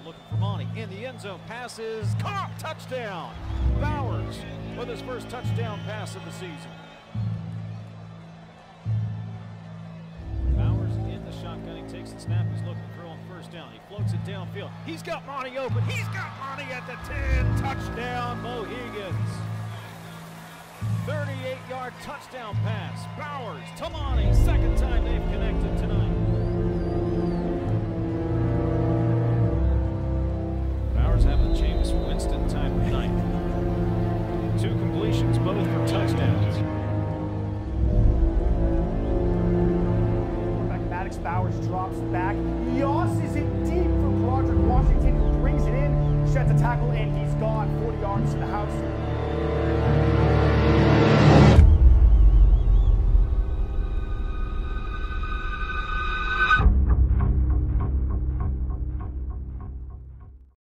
looking for Monty in the end zone. Passes caught, touchdown. Bowers with his first touchdown pass of the season. Bowers in the shotgun. He takes the snap. He's looking to throw on first down. He floats it downfield. He's got Monty open. He's got Monty at the 10. Touchdown, Mohegans. 38-yard touchdown pass. Bowers to Monty. Second time they've connected tonight. Bowers having a Jameis Winston type night. 2 completions, both for touchdowns. Maddox Bowers drops back, yosses it deep for Broderick Washington, who brings it in, sheds a tackle, and he's gone 40 yards to the house.